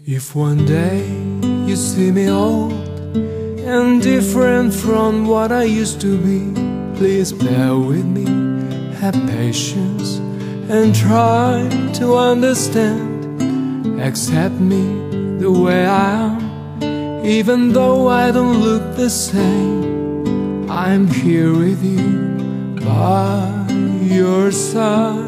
If one day you see me old and different from what I used to be, please bear with me, have patience, and try to understand. Accept me the way I am, even though I don't look the same. I'm here with you, by your side.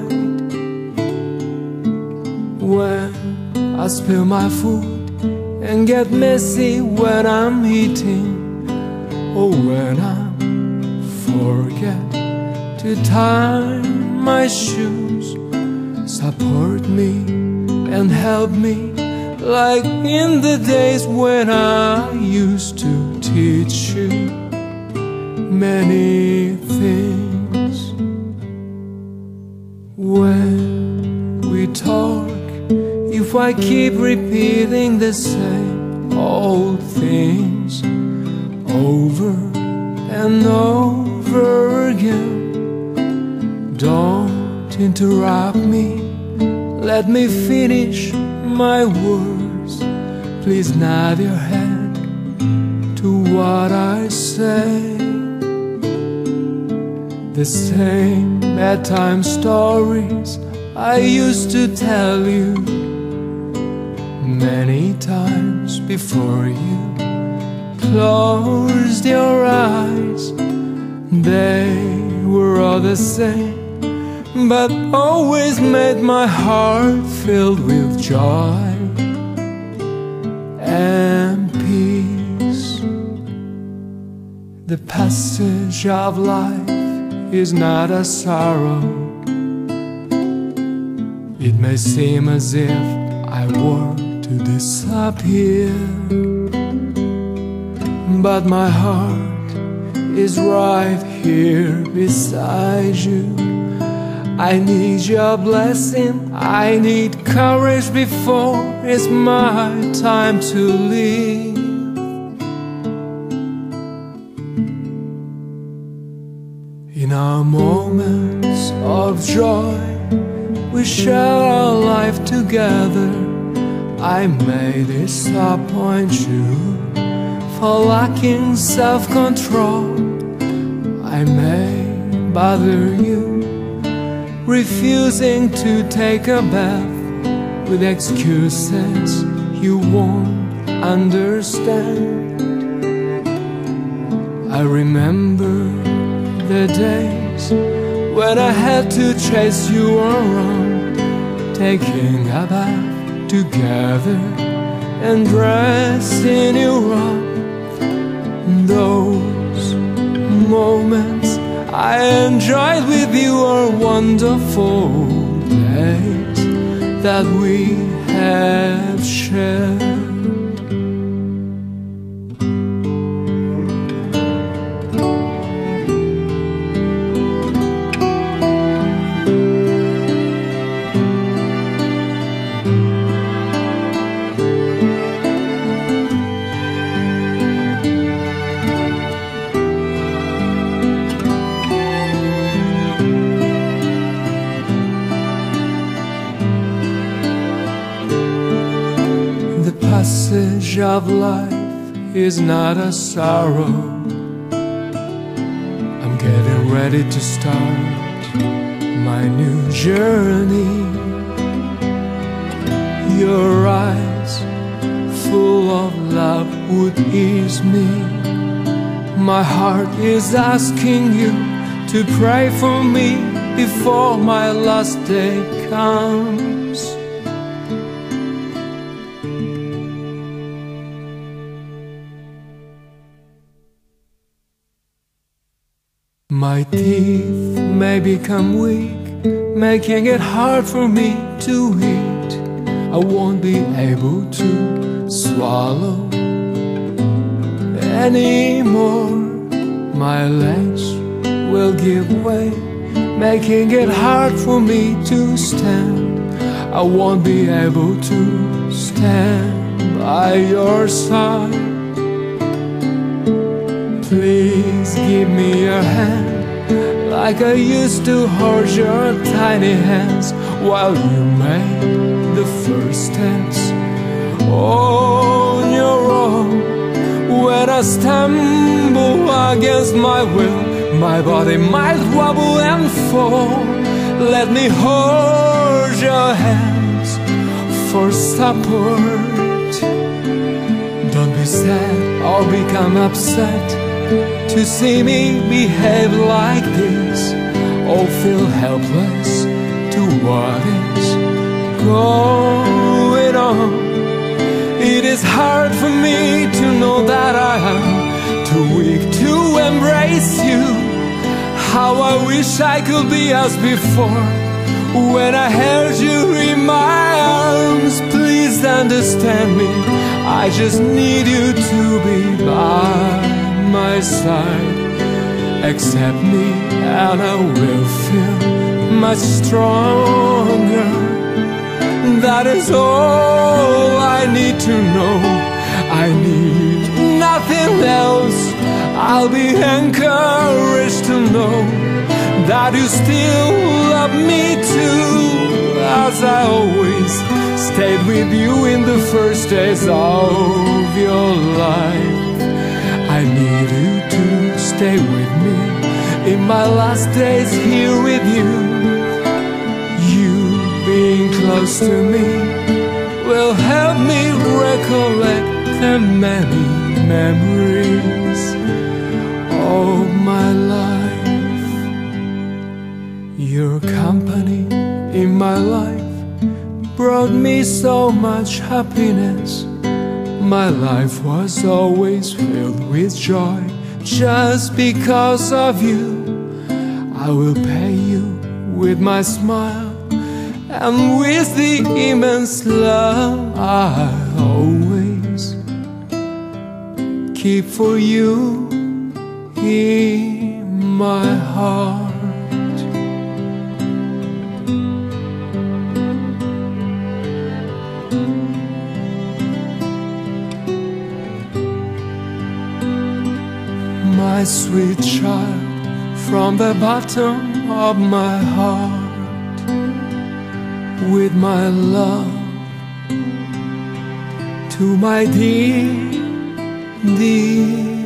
When I spill my food and get messy when I'm eating, or when I forget to tie my shoes, support me and help me, like in the days when I used to teach you many things. When we talk, if I keep repeating the same old things over and over again, don't interrupt me, let me finish my words. Please nod your head to what I say. The same bedtime stories I used to tell you many times before you closed your eyes. They were all the same, but always made my heart filled with joy and peace. The passage of life is not a sorrow. It may seem as if I were to disappear, but my heart is right here beside you. I need your blessing, I need courage before it's my time to leave. In our moments of joy, we share our life together. I may disappoint you for lacking self-control. I may bother you, refusing to take a bath with excuses you won't understand. I remember the days when I had to chase you around, taking a bath together and dressing you up. Those moments I enjoyed with you are wonderful days that we have shared. The passage of life is not a sorrow. I'm getting ready to start my new journey. Your eyes full of love would ease me. My heart is asking you to pray for me before my last day comes. My teeth may become weak, making it hard for me to eat. I won't be able to swallow anymore. My legs will give way, making it hard for me to stand. I won't be able to stand by your side. Please give me your hand, like I used to hold your tiny hands while you made the first steps on your own. When I stumble against my will, my body might wobble and fall. Let me hold your hands for support. Don't be sad or become upset to see me behave like this, or feel helpless to what is going on. It is hard for me to know that I am too weak to embrace you. How I wish I could be as before, when I held you in my arms. Please understand me, I just need you to be by my side. Accept me and I will feel much stronger. That is all I need to know. I need nothing else. I'll be encouraged to know that you still love me too, as I always stayed with you in the first days of your life. I need you to stay with me in my last days here with you. You being close to me will help me recollect the many memories of my life. Your company in my life brought me so much happiness. My life was always filled with joy. Just because of you, I will pay you with my smile and with the immense love I always keep for you in my heart. My sweet child, from the bottom of my heart, with my love to my dear, dear